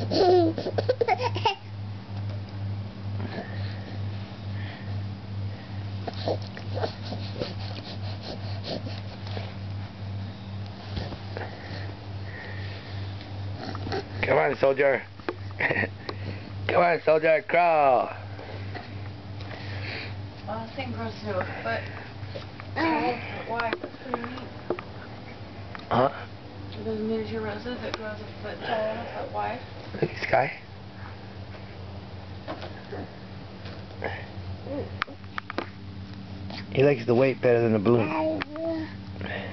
Come on, soldier. Come on, soldier, crawl. Well, this thing grows to a foot wide. That's pretty neat. Huh? Those miniature roses, it grows a foot tall and a foot wide. Look at Sky. He likes the weight better than the bloom.